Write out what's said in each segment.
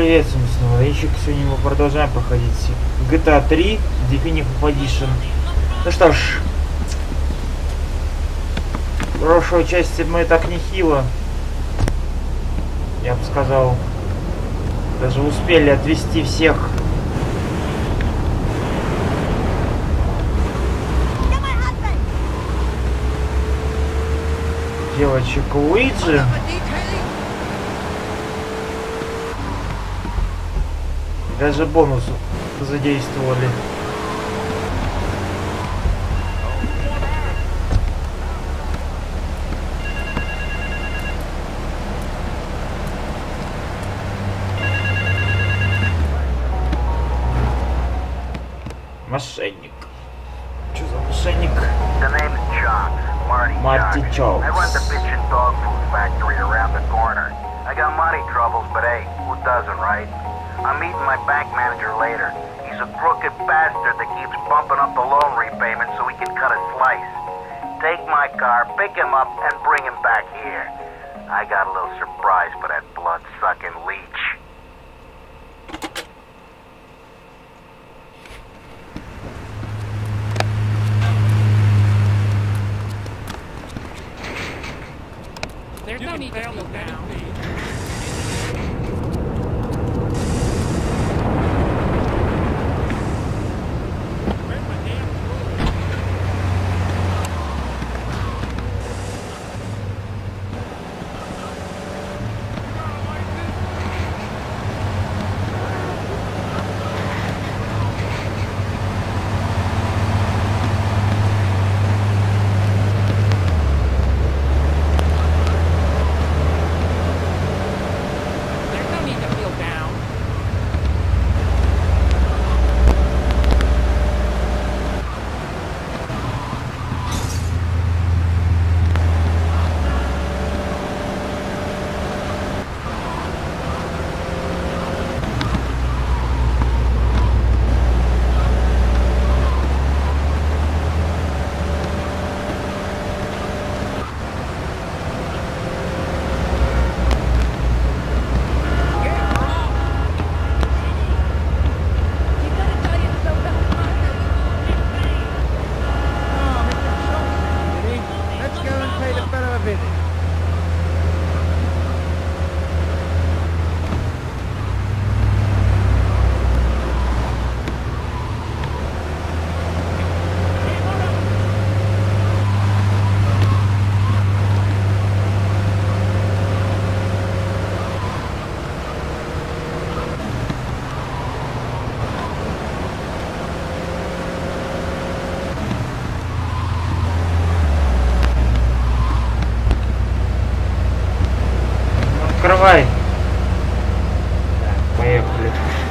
приветствуем снова. Ищик, сегодня мы продолжаем проходить GTA 3 Definitive Edition. Ну что ж, в прошлой части мы так нехило, я бы сказал, даже успели отвести всех девочек Уиджи. Даже бонус задействовали. Мошенник. Что за мошенник? Marty Chops. I run the bitch and dog food factory around the corner. I got money troubles, but hey, who doesn't, right? I'm meeting my bank manager later. He's a crooked bastard that keeps bumping up the loan repayment so he can cut a slice. Take my car, pick him up, and bring him back here. I got a little surprise for that blood-sucking leech. There's no need to feel down. Открывай. Так, поехали.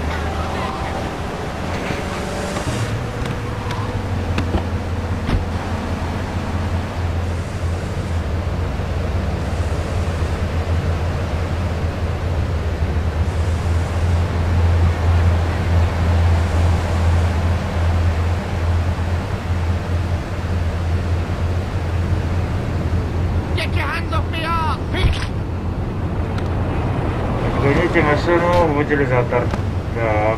Гоните машину в утилизатор. Так.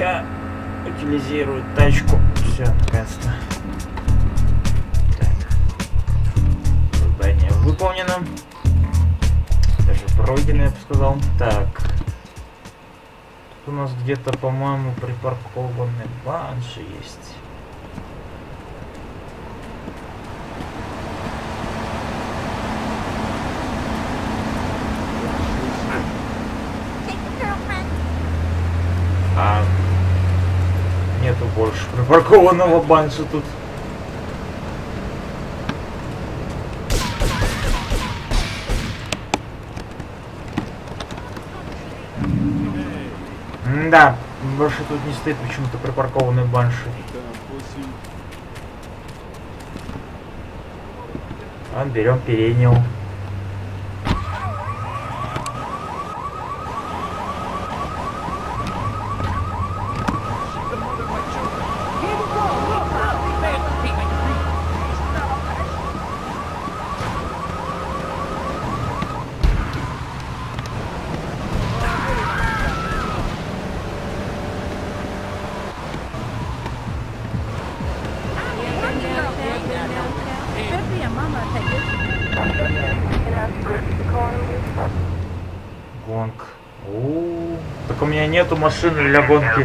Ща утилизирует тачку. Все, наконец-то. Так. Задание выполнено. Даже пройдено, я бы сказал. Так. Тут у нас где-то, по-моему, припаркованный банши есть. А нету больше припаркованного банша тут. Да, больше тут не стоит почему-то припаркованный банши. Берем переднего. Гонка. Так у меня нету машины для гонки.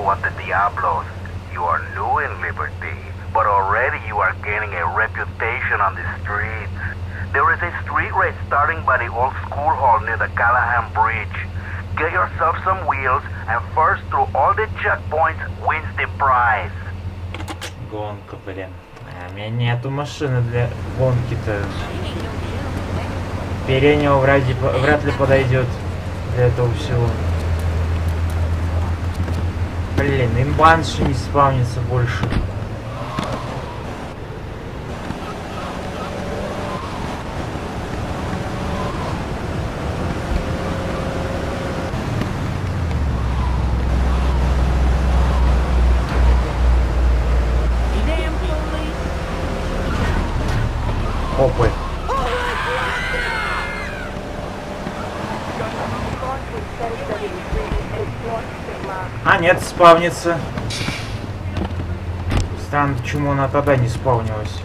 You are new in Liberty, but already you are gaining a reputation on the streets. There is a street race starting by the old school hall near the Callahan Bridge. Get yourself some wheels, and first through all the checkpoints wins the prize. Гонка, блин. А у меня нету машины для гонки-то. Переднего вряд ли подойдет для этого всего. Блин, им банши не спавнится больше. Опы. А, нет, спавнится. Странно, почему она тогда не спавнилась.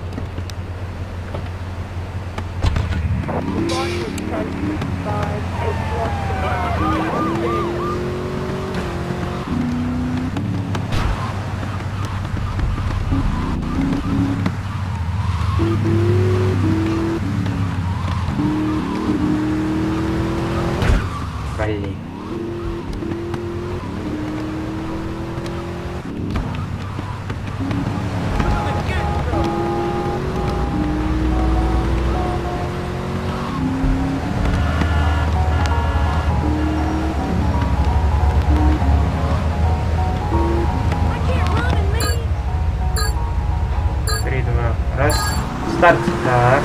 Блин. Старт. Так.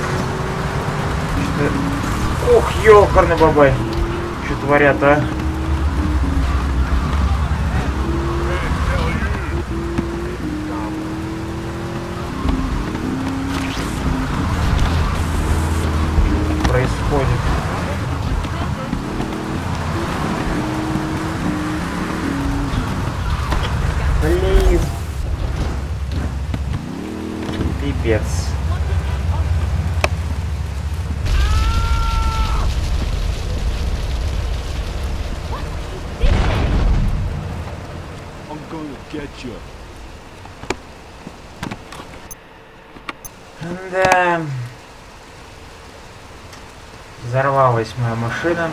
Ох, ёкарный бабай. Что творят, а? Происходит. Блин. Пипец. Да. Взорвалась моя машина.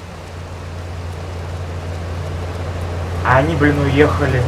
А они, блин, уехали.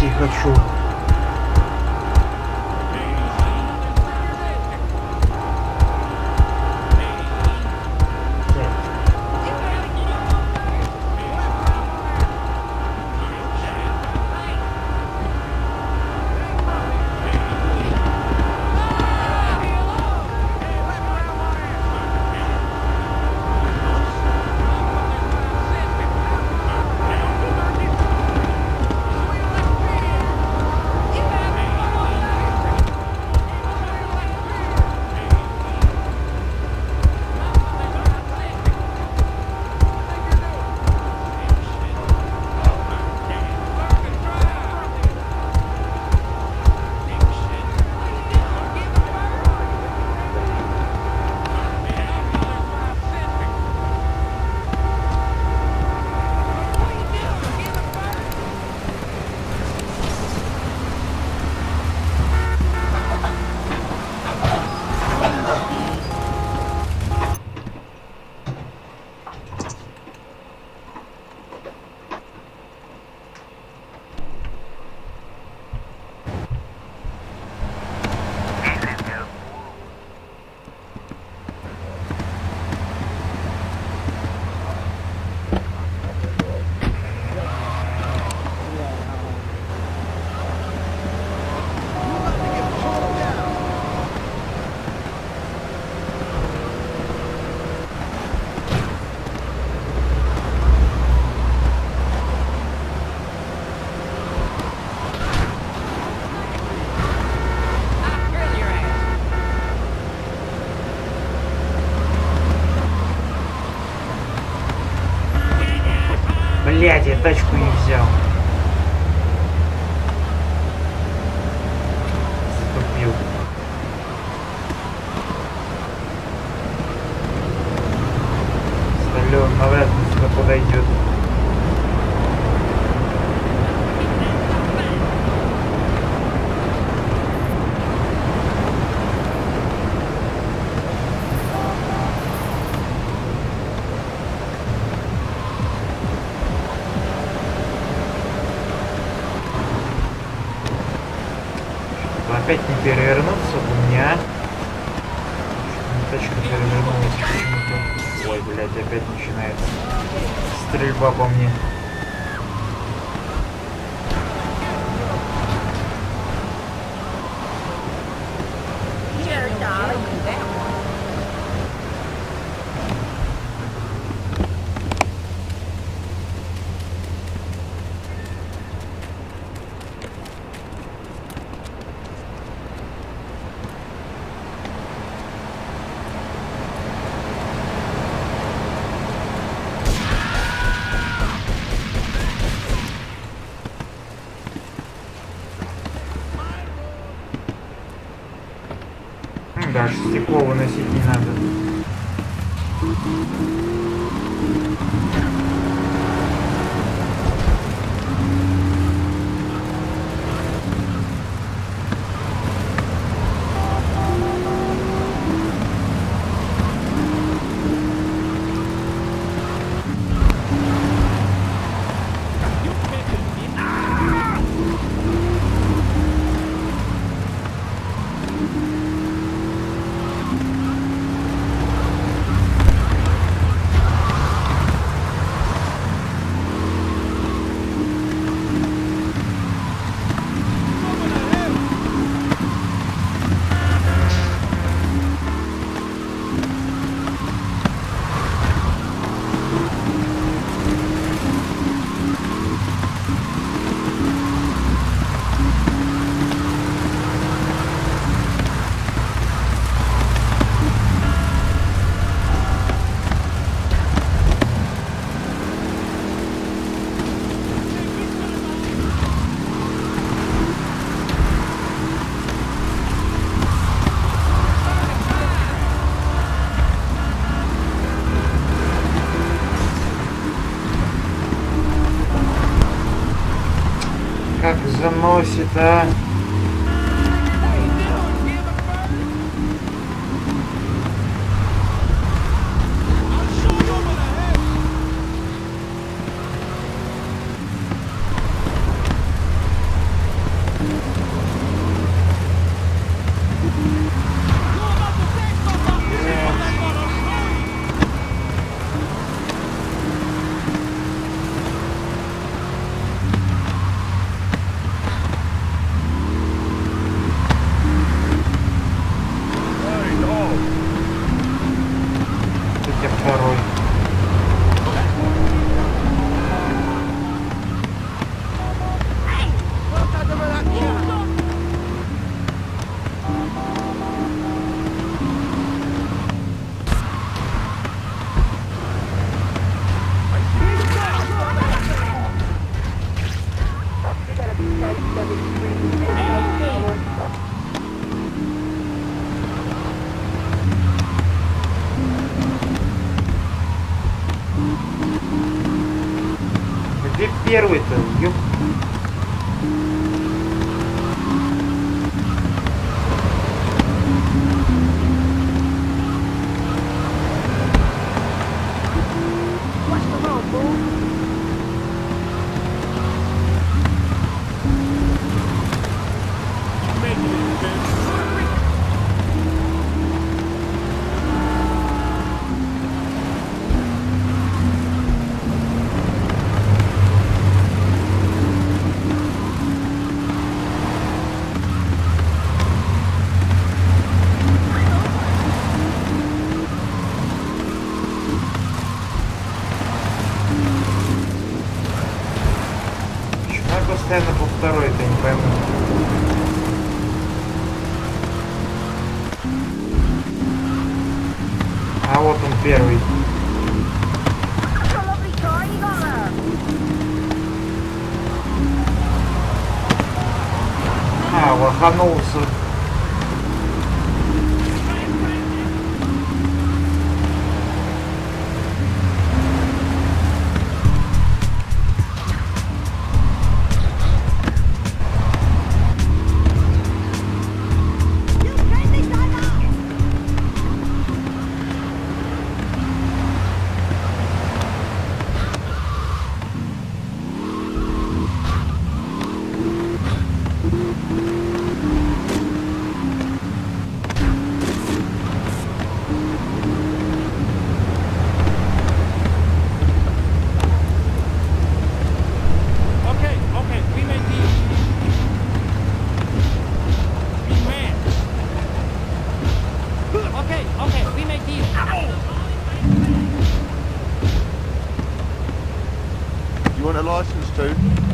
третий хочу. Блядь, я тачку не взял. Затупил. Сталён навряд ли сюда подойдет. Опять не перевернуться у меня. Тачка перевернулась почему-то. Ой, блядь, опять начинает стрельба по мне. Да, стекло выносить не надо. Как заносит, а? я второй. Где первый-то? Ёп. Постоянно по второй, это не пойму. А вот он первый. А, лоханулся. You want a license too?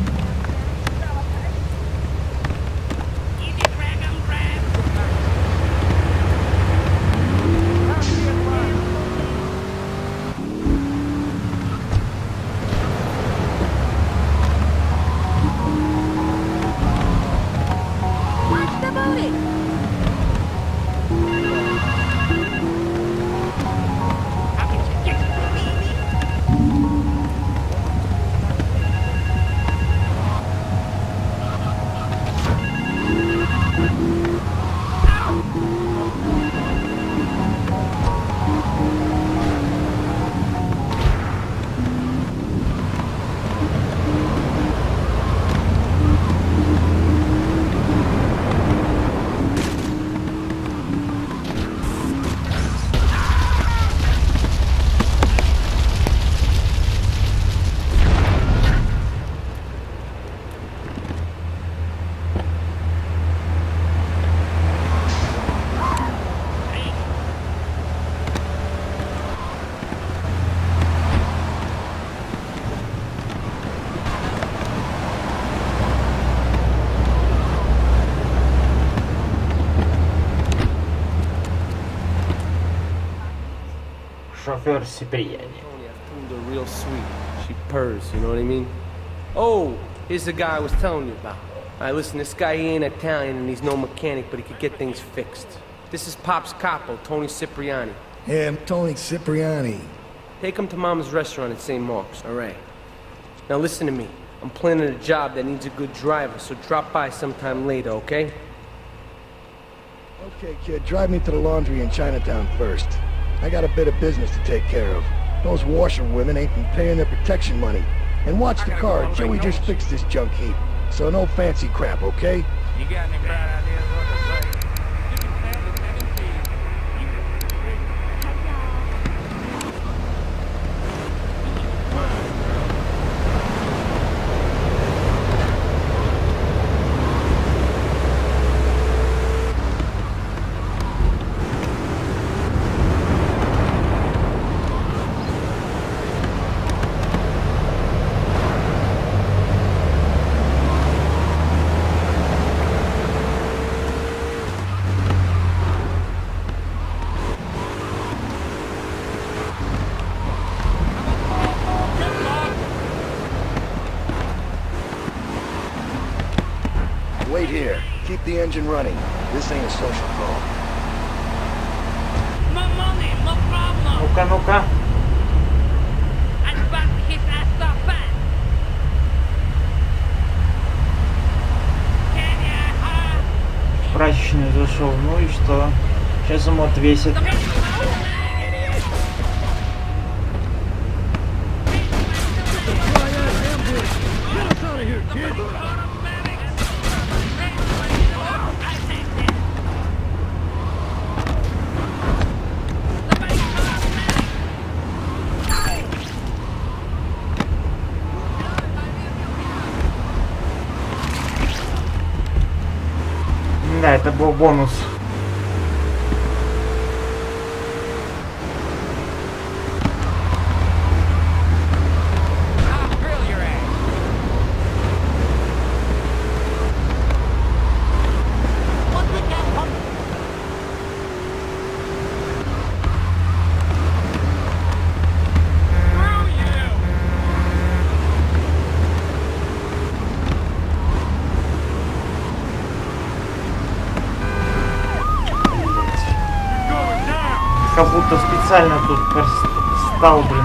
Шофер Сиприани. They're real sweet. She purrs, you know what I mean? Oh, here's the guy I was telling you about. Alright, listen, this guy, he ain't Italian and he's no mechanic, but he could get things fixed. This is Pop's capo, Tony Cipriani. Yeah, I'm Tony Cipriani. Take him to Mama's restaurant at St. Mark's, alright? Now listen to me. I'm planning a job that needs a good driver, so drop by sometime later, okay? Okay, kid, drive me to the laundry in Chinatown first. I got a bit of business to take care of. Those washerwomen ain't been paying their protection money. And watch the car, Joey just fixed this junk heap. So no fancy crap, okay? You got any bright ideas what to say? You can tell the tendency. wait here. Keep the engine running. This ain't a social call. More money, more problem. Ну-ка, ну-ка. I'm about to hit that stop back. Can you В прачечную зашел. Ну и что? Сейчас ему отвесят. Да, это был бонус. I'll grill your ass. What the hell? Screw you! Как будто специально тут стал, блин.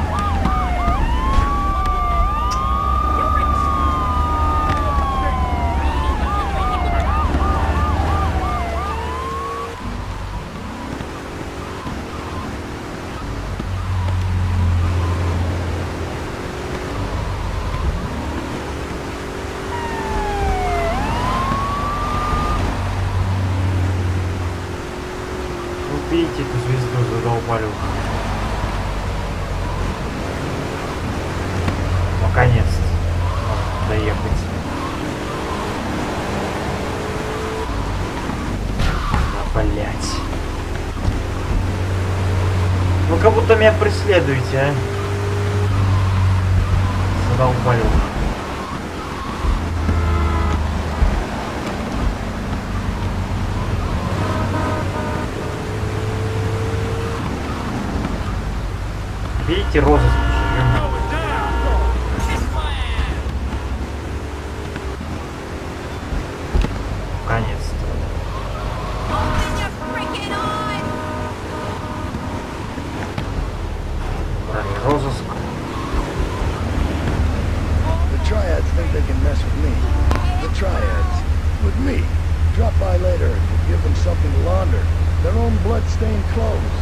Видите, эту звезду задолбали уже. Наконец-то можно доехать. Да, блять. Вы как будто меня преследуете, а? Задолбали уже. Видите, розыск живем. Наконец-то. Брали розыск. The Triads think they can mess with me. The Triads. With me. Drop by later and we'll give them something to launder. Their own blood-stained clothes.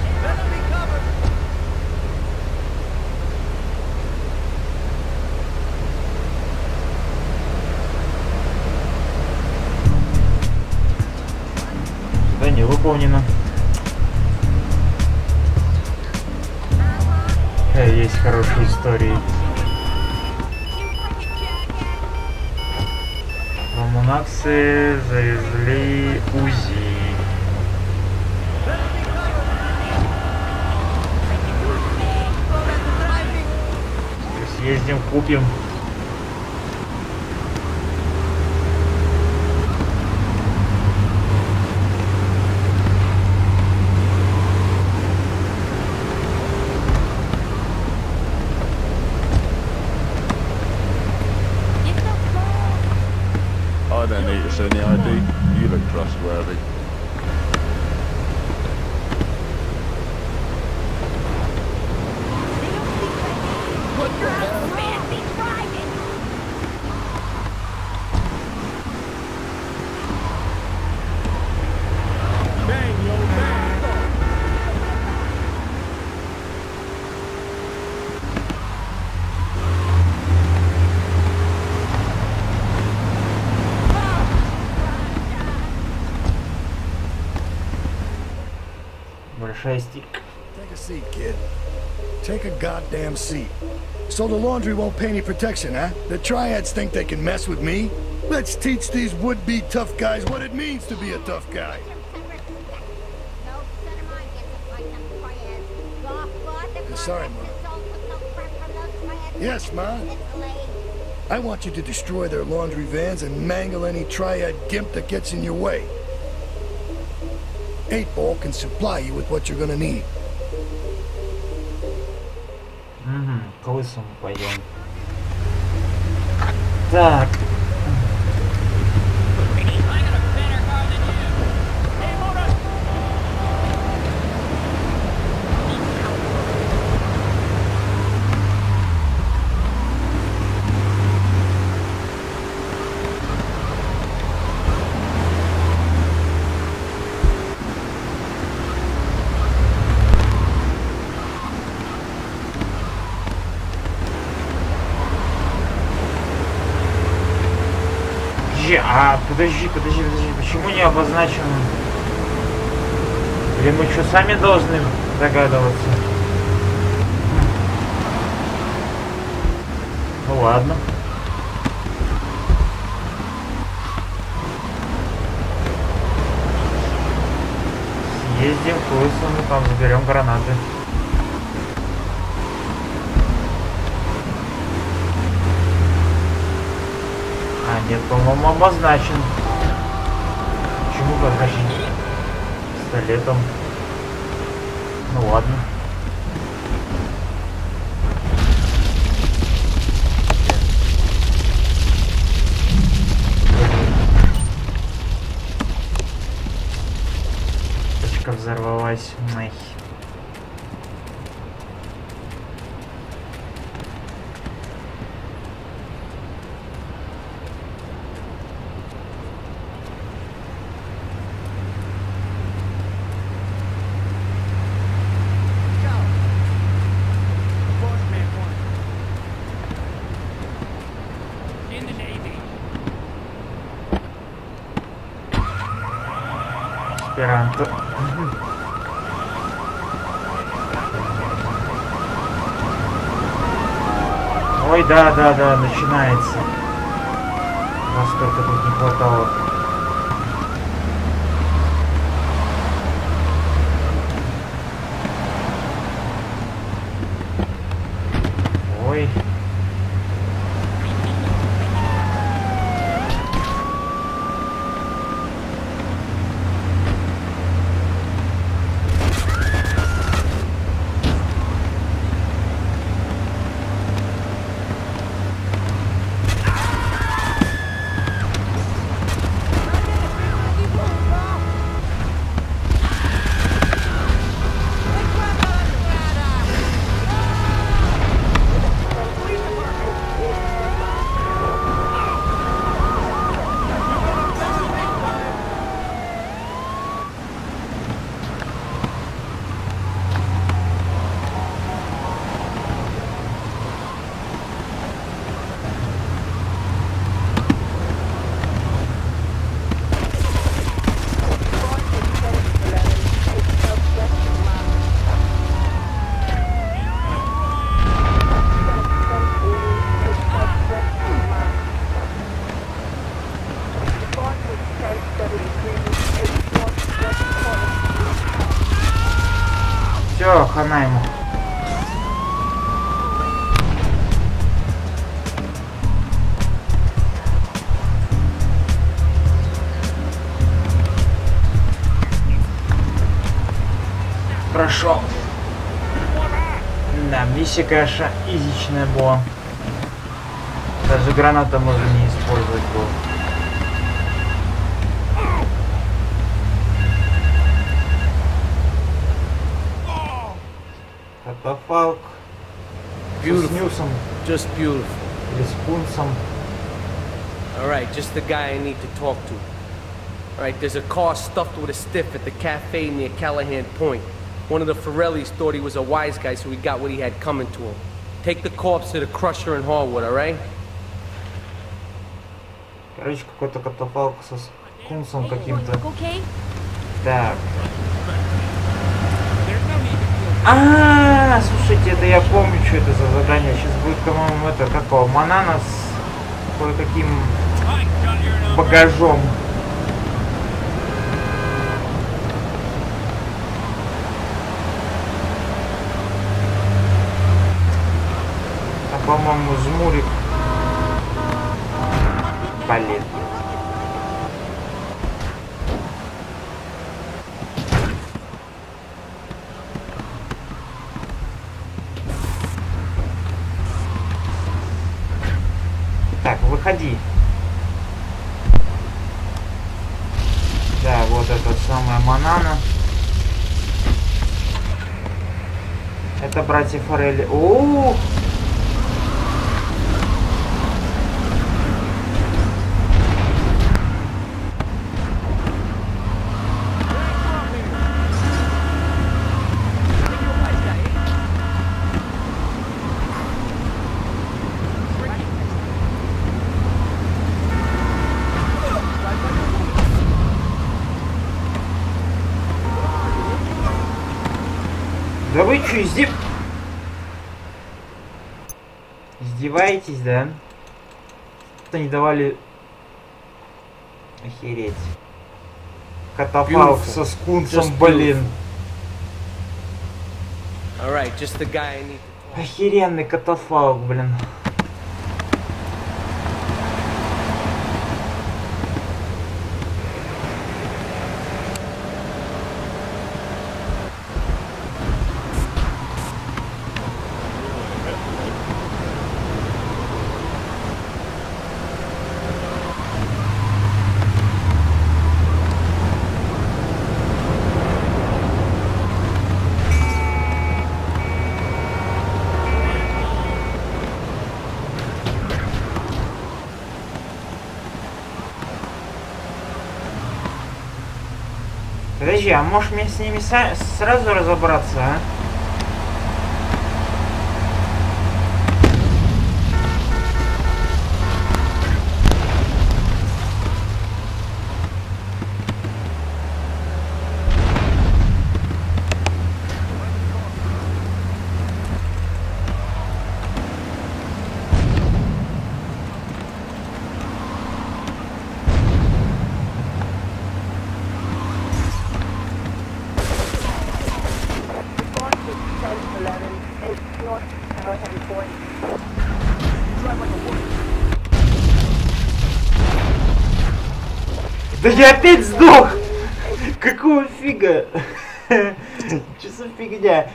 Задание выполнено. Есть хорошие истории. В Амунаксе завезли УЗИ. Съездим, купим. I don't need to see any ID. You look trustworthy. Большая стик. Take a seat, kid. Take a goddamn seat. So the laundry won't pay any protection, huh? The Triads think they can mess with me? Let's teach these would-be tough guys what it means to be a tough guy. Sorry, Ma. Yes, Ma. I want you to destroy their laundry vans and mangle any Triad gimp that gets in your way. 8-Ball can supply you with what you're gonna need. К лысому пойдем. Так. А, подожди, почему не обозначен? Или мы что, сами должны догадываться? Ну ладно. Съездим к Уилсону, там заберем гранаты. А, нет, по-моему, обозначен. Почему обозначен? Пистолетом. Ну ладно. Точка взорвалась. Ай. In the Navy. Эсперанто. Ой, да, начинается. Нас только тут не хватало. Ой. Все, хана ему. Прошел. Да, миссия, конечно, изичная была. Даже граната можно не использовать было. Катафалк. С Ньюсом. Just beautiful. Или с Кунсом. Alright, just the guy I need to talk to. Alright, there's a car stuffed with a stiff at the cafe near Callahan Point. One of the Forellis thought he was a wise guy, so he got what he had coming to him. Take the corpse to the Crusher in Harwood, alright? Короче, какой-то катафалк со Кунсом каким-то. Okay? Так. Слушайте, это я помню, что это за задание. Сейчас будет, по-моему, это какого? Манана с кое-каким багажом. А, по-моему, жмурик. Блин. Так, выходи. Да, вот это самая Манана. Это братья Форелли. О! Да вы что, издеваетесь, да? Что не давали... Охереть. Катафалк со скунсом, блин. Alright, just the guy I need. Охеренный катафалк, блин. Подожди, а можешь мне с ними сразу разобраться, а? Да я опять сдох! Какого фига? Че за фигня?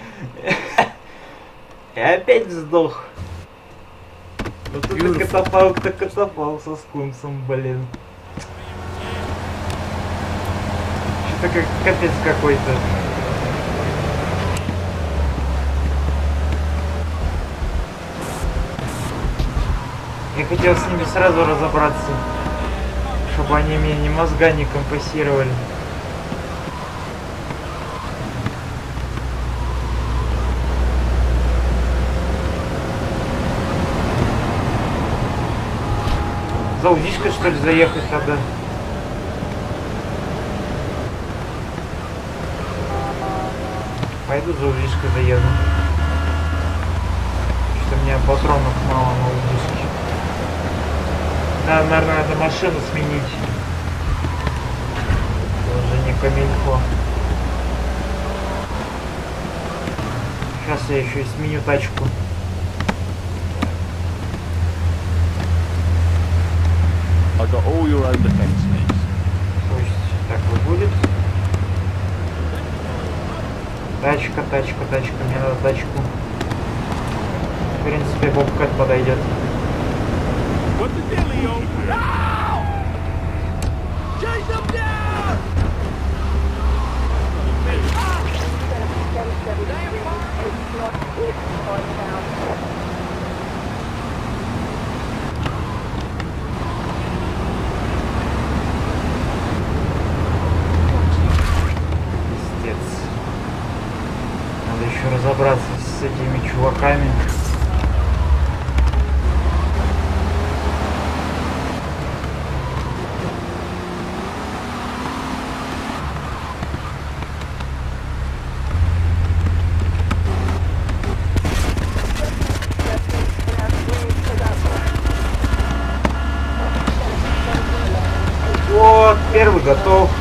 Я опять сдох. Вот это катафалк-то катафалк со скунсом, блин. Что-то как капец какой-то. Я хотел с ними сразу разобраться, чтобы они мне ни мозга не компасировали. За удишкой, что ли, заехать тогда? Пойду за удишкой заеду. Что-то у меня патронов мало на удишке. Надо, наверное, надо машину сменить. Тоже не камильфо. Сейчас я еще и сменю тачку. I got all your own defense needs. Пусть так и будет. Тачка, тачка, тачка. Мне надо тачку. В принципе, бобкэт подойдет. What the dealio? No! Chase them down! Пиздец. Надо еще разобраться с этими чуваками. Вот, первый готов.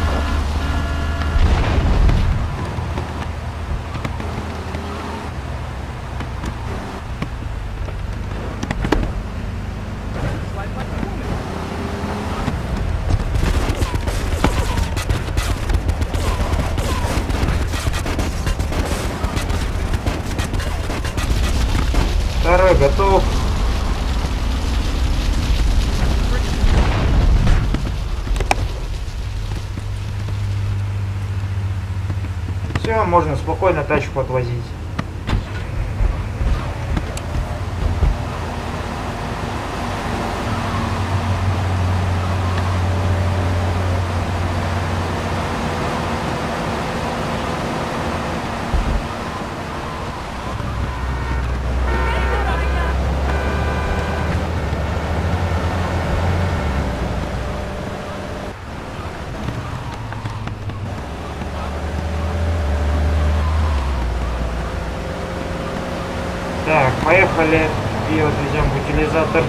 Второй готов. Все, можно спокойно тачку отвозить. Поехали и отвезем в утилизатор.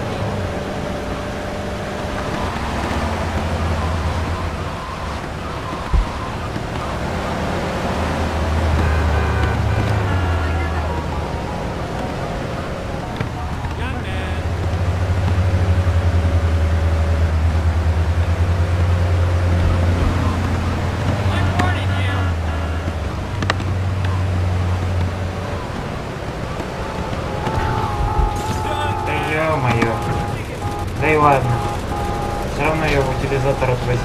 Ё-моё. Да и ладно. Все равно ее в утилизатор отвозить.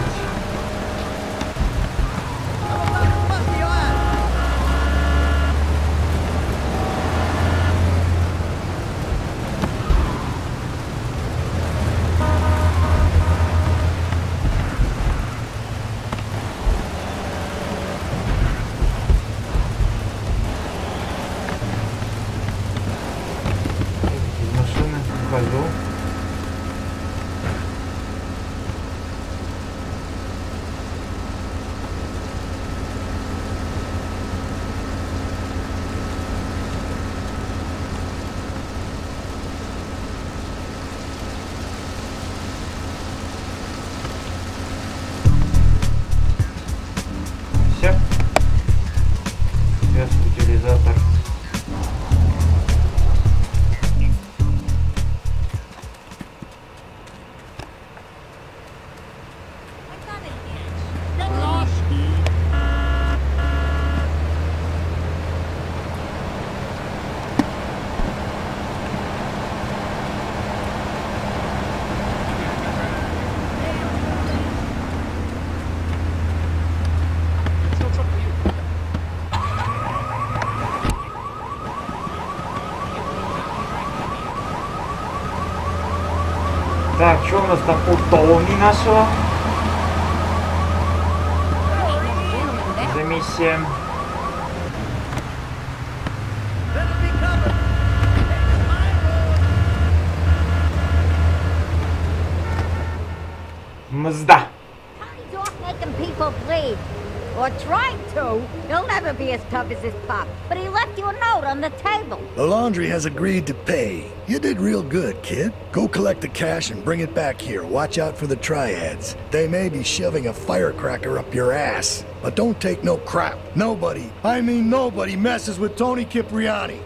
Хожу. Все. Сейчас утилизатор. Так, что у нас там у Томи нашего? За миссия. Мзда. He's off making people bleed. Or trying to. He'll never be as tough as his pop. But he left you a note on the table. The laundry has agreed to pay. You did real good, kid. Go collect the cash and bring it back here. Watch out for the triads. They may be shoving a firecracker up your ass. But don't take no crap. Nobody, I mean nobody, messes with Tony Cipriani.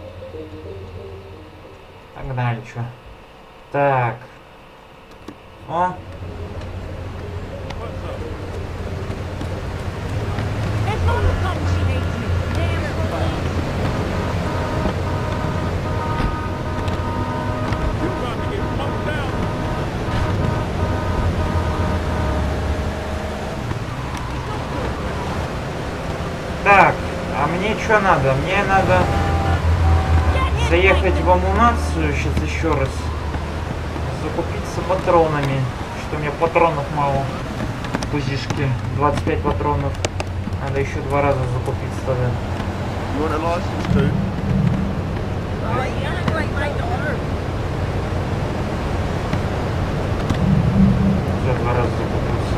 Погнали, чё. Так. О. There's no come she hates me. Damn fool. You're about to get pumped down. Так, а мне что надо? Мне надо заехать в амунацию сейчас еще раз. Закупиться патронами. Что у меня патронов мало. Пузишки. 25 патронов. Надо еще 2 раза закупиться тогда. You want a license too? Все, 2 раза закупился.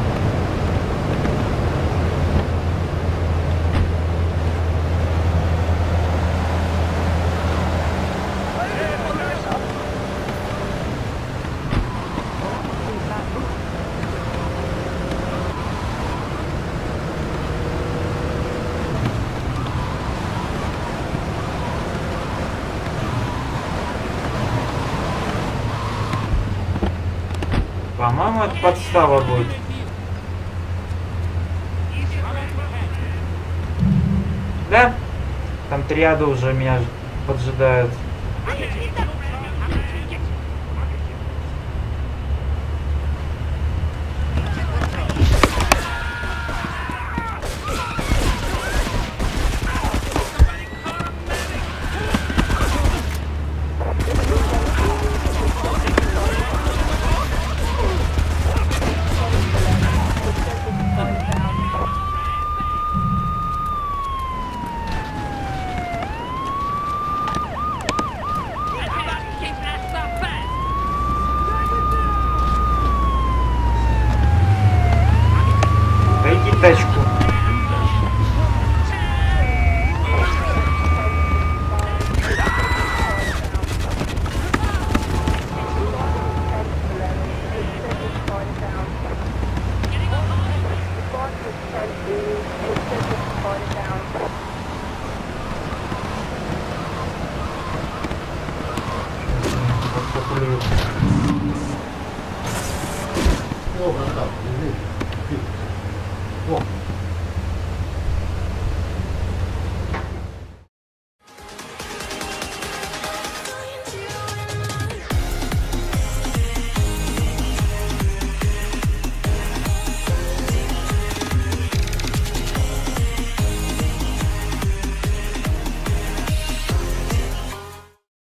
По-моему, это подстава будет. Да? Там триады уже меня поджидают.